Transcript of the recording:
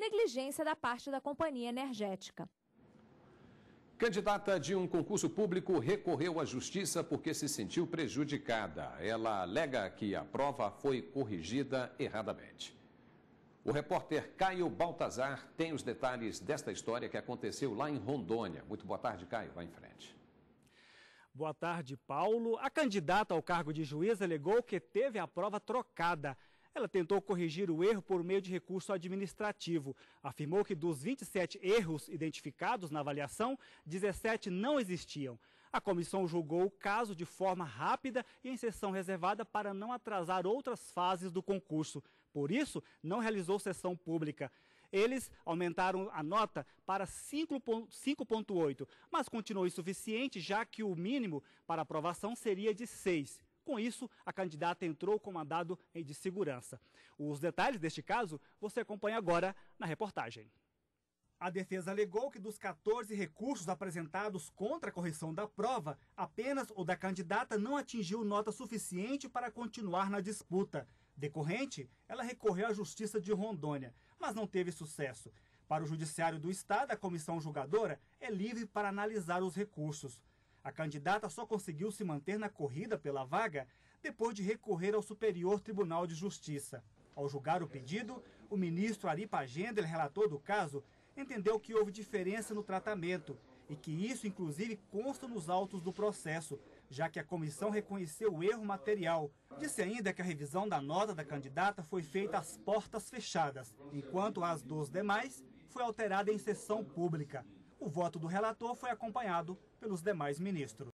negligência da parte da companhia energética. Candidata de um concurso público recorreu à justiça porque se sentiu prejudicada. Ela alega que a prova foi corrigida erradamente. O repórter Caio Baltazar tem os detalhes desta história que aconteceu lá em Rondônia. Muito boa tarde, Caio. Vai em frente. Boa tarde, Paulo. A candidata ao cargo de juiz alegou que teve a prova trocada. Ela tentou corrigir o erro por meio de recurso administrativo. Afirmou que dos 27 erros identificados na avaliação, 17 não existiam. A comissão julgou o caso de forma rápida e em sessão reservada para não atrasar outras fases do concurso. Por isso, não realizou sessão pública. Eles aumentaram a nota para 5,8, mas continuou insuficiente, já que o mínimo para aprovação seria de 6. Com isso, a candidata entrou com mandado de segurança. Os detalhes deste caso você acompanha agora na reportagem. A defesa alegou que dos 14 recursos apresentados contra a correção da prova, apenas o da candidata não atingiu nota suficiente para continuar na disputa. Decorrente, ela recorreu à Justiça de Rondônia, mas não teve sucesso. Para o Judiciário do Estado, a comissão julgadora é livre para analisar os recursos. A candidata só conseguiu se manter na corrida pela vaga depois de recorrer ao Superior Tribunal de Justiça. Ao julgar o pedido, o ministro Ari Pagender, relator do caso, entendeu que houve diferença no tratamento e que isso, inclusive, consta nos autos do processo, já que a comissão reconheceu o erro material. Disse ainda que a revisão da nota da candidata foi feita às portas fechadas, enquanto as dos demais foi alterada em sessão pública. O voto do relator foi acompanhado pelos demais ministros.